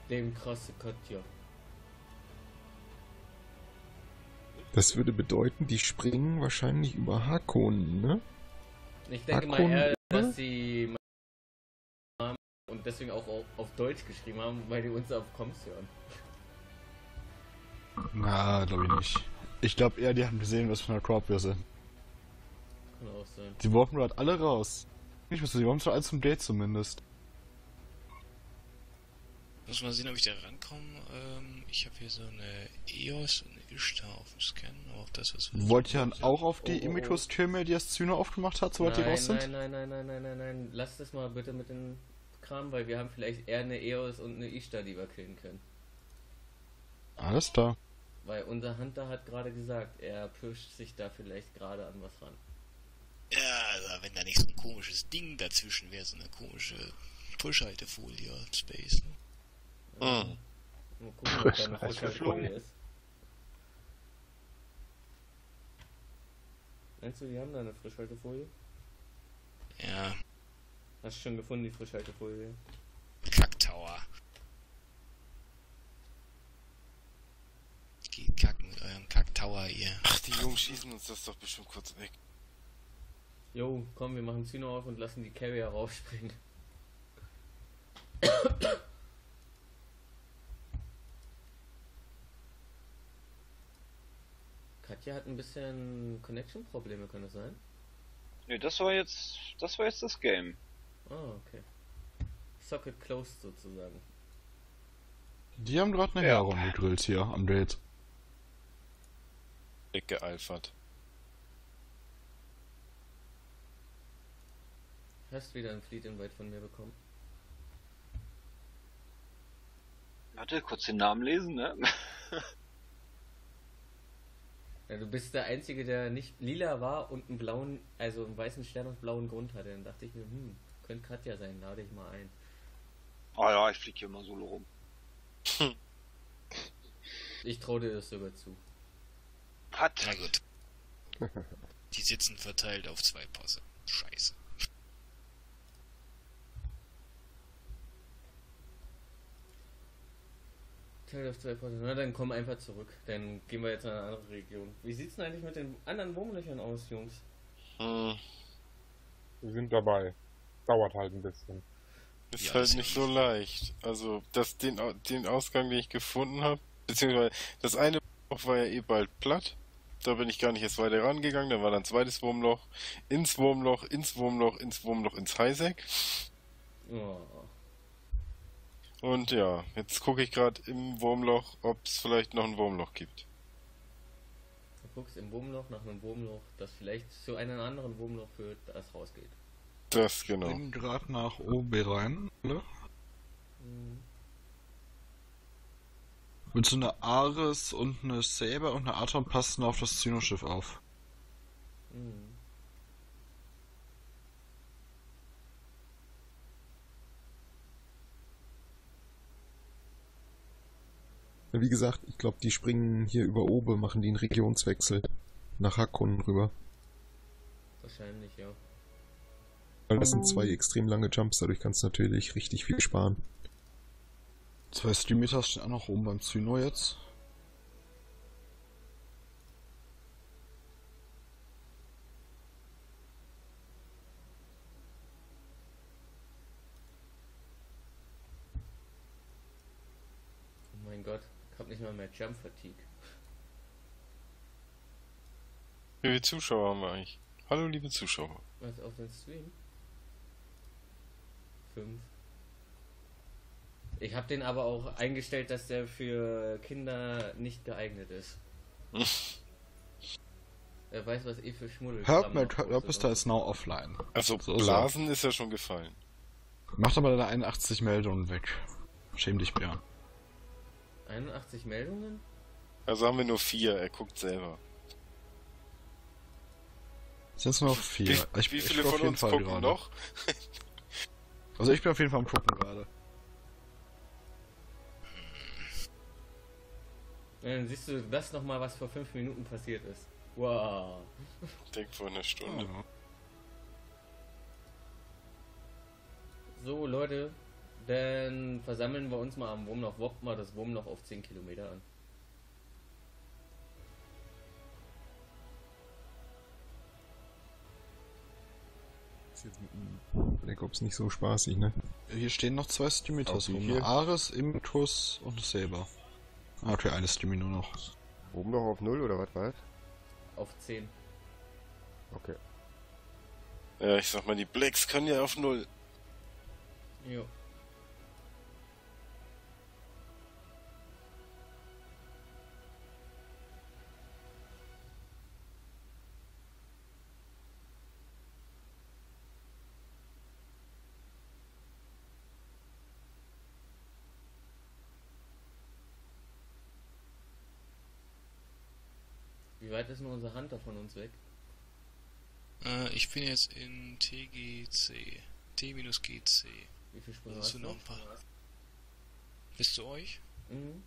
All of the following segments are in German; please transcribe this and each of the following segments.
extrem krasse Katja. Das würde bedeuten, die springen wahrscheinlich über Harkonnen, ne? Ich denke mal eher, dass sie und deswegen auch auf Deutsch geschrieben haben, weil die uns auf Comms hören. Na, glaube ich nicht. Ich glaube eher, die haben gesehen, was für eine Crowd wir sind. Kann auch sein. Die warpen gerade alle raus. Ich weiß nicht, die warpen schon alle zum Date zumindest. Muss mal sehen, ob ich da rankomme. Ich habe hier so eine EOS und eine Ishtar auf dem Scan. Auch das, was wir... Wollt ihr dann auch auf die Immitus-Türme, die das Zyno aufgemacht hat, soweit die raus sind? Nein. Lass das mal bitte mit dem Kram, weil wir haben vielleicht eher eine EOS und eine Ishtar, die wir killen können. Alles klar. Weil unser Hunter hat gerade gesagt, er pirscht sich da vielleicht gerade an was ran. Ja, also wenn da nicht so ein komisches Ding dazwischen wäre, so eine komische Push-Haltefolie auf Space. Ne? Mal gucken, ob da eine Frischhaltefolie ist. Meinst du, die haben da eine Frischhaltefolie? Ja. Hast du schon gefunden, die Frischhaltefolie? Kacktower. Geht kacken mit eurem Kacktower hier. Ach, die Jungs schießen uns das doch bestimmt kurz weg. Jo, komm, wir machen Zyno auf und lassen die Carrier rausspringen. Katja hat ein bisschen Connection-Probleme, kann das sein? Ne, das war jetzt das Game. Ah, okay. Socket closed sozusagen. Die haben gerade eine Heron gegrillt hier am Date. Weggeeifert. Hast wieder ein Fleet-Invite von mir bekommen. Warte, kurz den Namen lesen, ne? Ja, du bist der Einzige, der nicht lila war und einen blauen, also einen weißen Stern auf blauen Grund hatte. Dann dachte ich mir, könnte Katja sein, lade ich mal ein. Ah ja, ich flieg hier immer solo rum. Ich traue dir das sogar zu. Hat. Na gut. Die sitzen verteilt auf 2 Posse. Scheiße. Teil auf 2 Posse. Na, dann komm einfach zurück. Dann gehen wir jetzt in eine andere Region. Wie sieht's denn eigentlich mit den anderen Wurmlöchern aus, Jungs? Hm. Wir sind dabei. Dauert halt ein bisschen. Ist Ja, halt ist nicht ja so leicht. Also, den Ausgang, den ich gefunden habe, beziehungsweise das eine Loch war ja eh bald platt. Da bin ich gar nicht erst weiter rangegangen. Da war dann zweites Wurmloch, ins Wurmloch, ins Wurmloch, ins Wurmloch, ins Highsec. Oh. Und ja, jetzt gucke ich gerade im Wurmloch, ob es vielleicht noch ein Wurmloch gibt. Du guckst im Wurmloch nach einem Wurmloch, das vielleicht zu einem anderen Wurmloch führt, das rausgeht. Das genau. Ich bin gerade nach OB rein, ne? Mit so einer Ares und eine Saber und eine Atom passen auf das Zyno-Schiff auf. Wie gesagt, ich glaube, die springen hier über Obe, machen die einen Regionswechsel nach Harkonnen rüber. Wahrscheinlich, ja. Weil das sind 2 extrem lange Jumps, dadurch kannst du natürlich richtig viel sparen. 2 Stream-Meters stehen auch noch oben beim Zyno jetzt. Oh mein Gott, ich hab nicht mal mehr Jump Fatigue. Wie viele Zuschauer haben wir eigentlich? Hallo, liebe Zuschauer. Was auf den Stream? 5. Ich habe den aber auch eingestellt, dass der für Kinder nicht geeignet ist. Er weiß, was für Schmuddel. Herpester ist now offline. Also, So Blasen ist ja schon gefallen. Macht aber deine 81 Meldungen weg. Schäm dich, Björn. 81 Meldungen? Also haben wir nur 4, er guckt selber. Sind es nur noch 4. Wie viele von uns gucken noch? Also ich bin auf jeden Fall am gucken gerade. Ja, dann siehst du das nochmal, was vor 5 Minuten passiert ist. Wow. Ich denke vor einer Stunde. Ja. So, Leute, Dann versammeln wir uns mal am Wurmloch, woppt mal das Wurmloch auf 10 Kilometer an. Ist jetzt mit dem Black Ops nicht so spaßig, ne? Hier stehen noch 2 Stimitas Okay, rum. hier. Eine Ares, Impetus und eine Saber. Ah, okay, eine Stimi nur noch. Oben noch auf 0 oder was war das? Auf 10. Okay. Ja, ich sag mal, die Blacks können ja auf 0. Jo. Wie weit ist denn unser Hunter von uns weg? Ich bin jetzt in TGC. T-GC. Wie viel Sprünge Das hast sind du noch noch? ein paar. Bis zu euch? Mhm.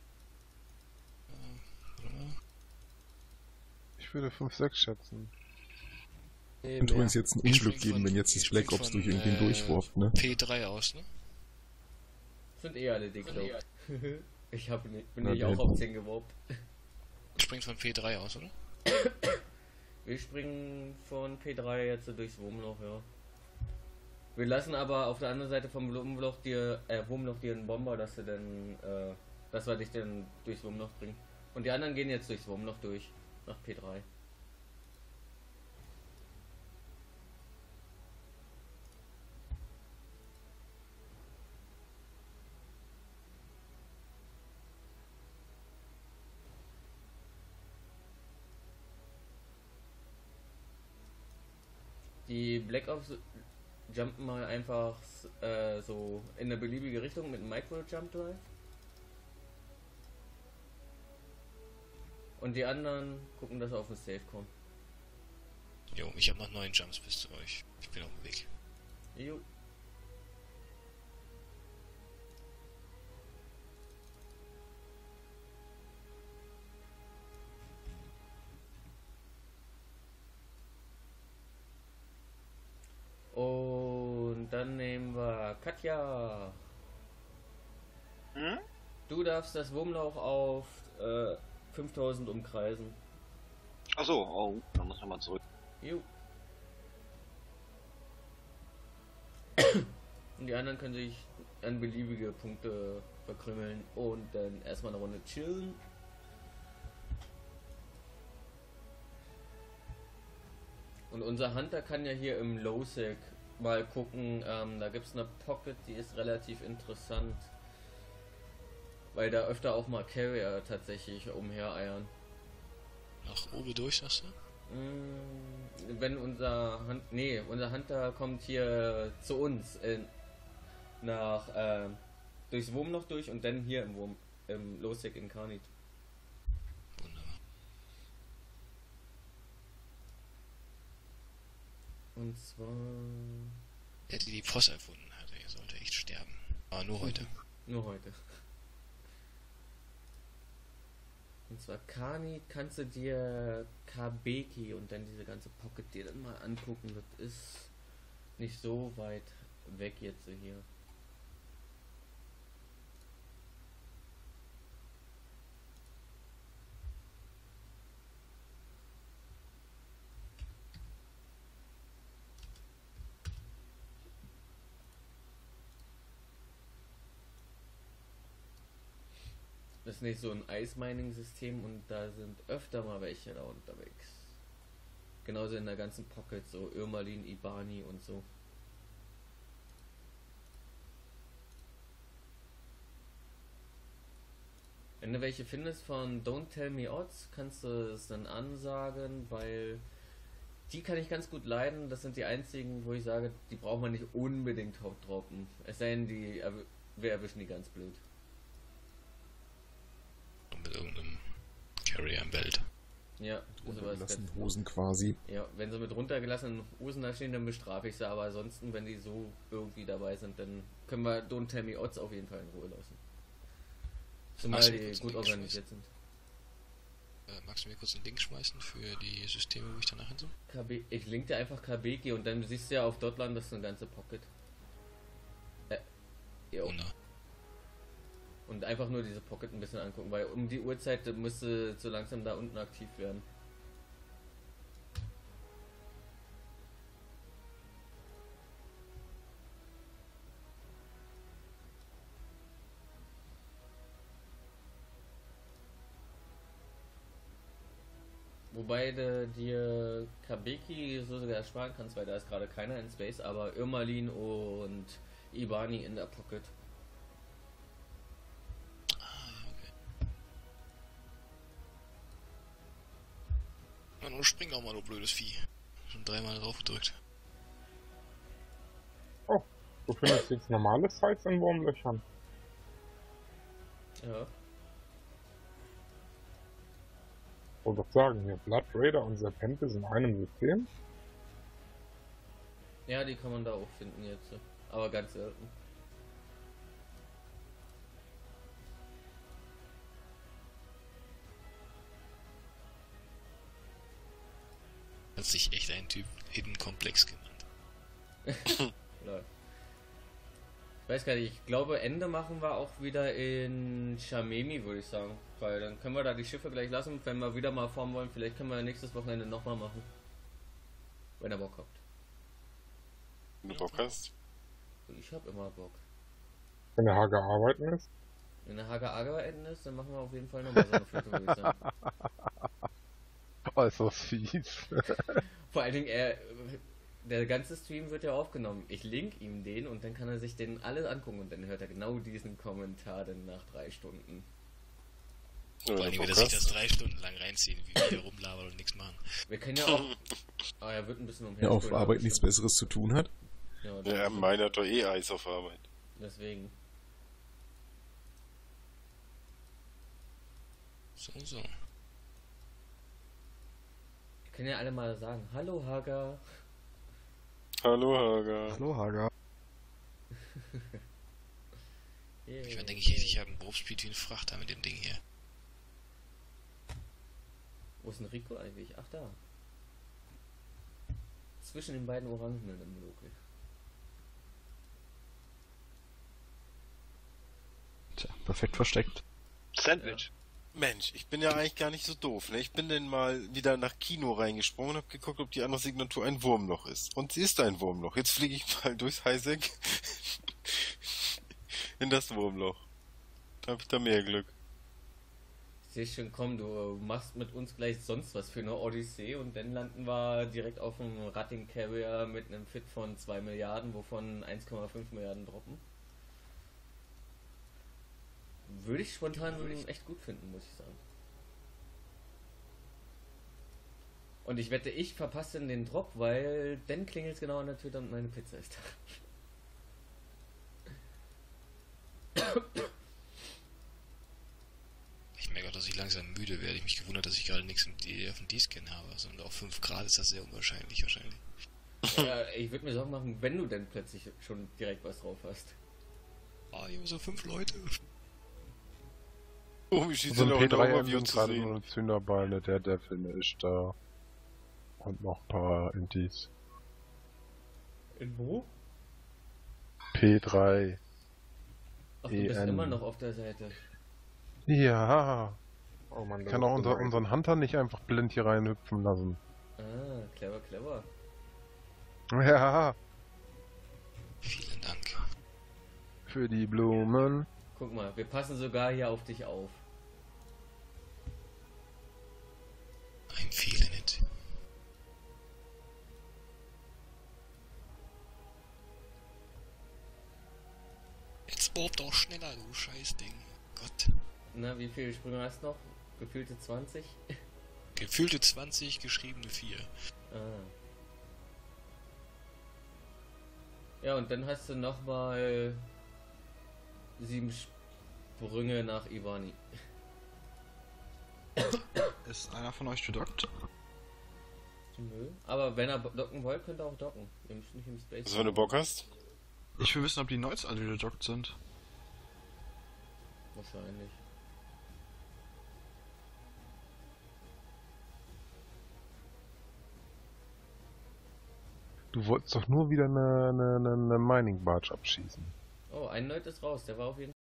Warte mal. Ich würde 5, 6 schätzen. Nee, Könnte mehr. uns jetzt ein Ich Unglück spring geben, von- wenn jetzt das ich Black spring Ops von, durch irgendwen durchwurft, ne? P3 aus, ne? Sind eh alle dick, glaub. Ich hab nicht, bin Na, nicht auch der- auf 10 geworbt. Springt von P3 aus, oder? Wir springen von P3 jetzt durchs Wurmloch, ja. Wir lassen aber auf der anderen Seite vom Wurmloch dir einen Bomber, dass wir dich dann durchs Wurmloch bringen. Und die anderen gehen jetzt durchs Wurmloch durch, nach P3. Die Black Ops jumpen mal einfach so in eine beliebige Richtung mit einem Micro-Jump Drive. Und die anderen gucken, dass sie auf den Safe kommen. Jo, ich habe noch 9 Jumps bis zu euch. Ich bin auf dem Weg. Jo. Und dann nehmen wir Katja. Hm? Du darfst das Wurmloch auf 5000 umkreisen. Achso, oh, dann muss ich mal zurück. Jo. Und die anderen können sich an beliebige Punkte verkrümeln und dann erstmal eine Runde chillen. Und unser Hunter kann ja hier im Low-Sec mal gucken, da gibt es eine Pocket, die ist relativ interessant. Weil da öfter auch mal Carrier tatsächlich umhereiern. Nach oben durch, sagst du? Wenn unser Hunter kommt hier zu uns durchs Wurmloch durch und dann hier im Losec Incarnate. Wunderbar. Und zwar Der, der die POS erfunden hat, der sollte echt sterben. Aber nur heute. nur heute. Und zwar Carnit kannst du dir Kabeki und dann diese ganze Pocket dir dann mal angucken. Das ist nicht so weit weg jetzt hier. Das ist nicht so ein Ice-Mining-System und da sind öfter mal welche da unterwegs. Genauso in der ganzen Pocket, so Irmalin, Ibani und so. Wenn du welche findest von Don't Tell Me Odds, kannst du es dann ansagen, weil die kann ich ganz gut leiden. Das sind die einzigen, wo ich sage, die braucht man nicht unbedingt droppen. Es sei denn, wir erwischen die ganz blöd. Und mit irgendeinem Carrier im Welt. Ja, sowas Runtergelassene ganz Hosen quasi. Ja, wenn sie mit runtergelassenen Hosen da stehen, dann bestrafe ich sie, aber ansonsten, wenn die so irgendwie dabei sind, dann können wir Don't Tell Me Odds auf jeden Fall in Ruhe lassen. Zumal Magst du die kurz einen gut Link organisiert sind. Magst du mir kurz einen Link schmeißen für die Systeme, wo ich danach hin soll? Ich link dir einfach Kabeki und dann siehst du ja auf Dotland, das ist eine ganze Pocket. Und einfach nur diese Pocket ein bisschen angucken, weil um die Uhrzeit müsste so langsam da unten aktiv werden. Wobei du dir Kabeki so sogar ersparen kannst, weil da ist gerade keiner in Space, aber Irmalin und Ibani in der Pocket. Ja, nun spring auch mal, du blödes Vieh. Schon 3-mal drauf gedrückt. Oh, du findest jetzt normale Sites in Wurmlöchern. Ja. Ich wollte doch sagen, hier Blood Raider und Serpentes in einem System. Ja, die kann man da auch finden jetzt. Aber ganz selten. Hat sich echt ein Typ Hidden Komplex genannt. Lol. Ich weiß gar nicht, ich glaube Ende machen wir auch wieder in Chamemi, würde ich sagen. Weil dann können wir da die Schiffe gleich lassen, wenn wir wieder mal formen wollen. Vielleicht können wir nächstes Wochenende nochmal machen. Wenn er Bock habt. Wenn du Bock hast. Ich hab immer Bock. Wenn der Hager arbeiten ist. Wenn der HGA gehalten ist, dann machen wir auf jeden Fall nochmal so eine Flutte, würde ich sagen. Oh, ist das fies. Vor allen Dingen, der ganze Stream wird ja aufgenommen. Ich link ihm den und dann kann er sich den alle angucken und dann hört er genau diesen Kommentar dann nach 3 Stunden. Vor allem wird er sich das 3 Stunden lang reinziehen, wie wir hier rumlabern und nichts machen. Wir können ja auch. Ah, er wird ein bisschen Ja, auf Arbeit nichts Besseres zu tun hat. Ja, Ja, meiner hat doch eh Eis auf Arbeit. deswegen. So. Wir können ja alle mal sagen: Hallo Hager. Hallo Hager. Hallo, Hager. Yeah. Ich denke ich habe einen Wurfspeed wie ein Frachter mit dem Ding hier. Wo ist denn Rico eigentlich? Ach, da. Zwischen den beiden Orangenen im Local. Tja, perfekt versteckt. Sandwich. Mensch, ich bin ja eigentlich gar nicht so doof, ne? Ich bin dann mal wieder nach Kino reingesprungen und hab geguckt, ob die andere Signatur ein Wurmloch ist. Und sie ist ein Wurmloch. Jetzt fliege ich mal durchs Highsec in das Wurmloch. Da hab ich da mehr Glück. Ich sehe schon, komm, du machst mit uns gleich sonst was für eine Odyssee und dann landen wir direkt auf einem Ratting Carrier mit einem Fit von 2 Milliarden, wovon 1,5 Milliarden droppen. Würde ich spontan echt gut finden, muss ich sagen. Und ich wette, ich verpasse den Drop, weil dann klingelt es genau an der Tür und meine Pizza ist da. Ich merke auch, dass ich langsam müde werde. Ich mich gewundert, dass ich gerade nichts auf dem D-Scan habe. Also, und auf 5 Grad ist das sehr unwahrscheinlich wahrscheinlich. Ja, ich würde mir Sorgen machen, wenn du denn plötzlich schon direkt was drauf hast. Ah, hier so 5 Leute. Oh, wie schießt So denn ein auch noch P3M Overview und zu gerade so sehen? eine Zünderbeile, der Devil ist da. Und noch ein paar Intis. In wo? P3. Ach, du bist EN. immer noch auf der Seite. Ja. Oh Mann, Ich kann auch unseren Hunter nicht einfach blind hier reinhüpfen lassen. Ah, clever, clever. Ja, Vielen Dank. für die Blumen. Guck mal, wir passen sogar hier auf dich auf. I'm feeling it. Jetzt bob doch schneller, du Scheißding. Gott. Na, wie viele Sprünge hast du noch? Gefühlte 20? Gefühlte 20, geschriebene 4. Ah. Ja, und dann hast du nochmal 7 Sprünge nach Ibani. Ist einer von euch gedockt? Nö. Aber wenn er docken wollt, könnt ihr auch docken. Ihr müsst nicht im Space. Also wenn du Bock hast. Ich will wissen, ob die Neuts alle gedockt sind. Wahrscheinlich. Du wolltest doch nur wieder eine Mining Barge abschießen. Oh, ein Neut ist raus, der war auf jeden Fall.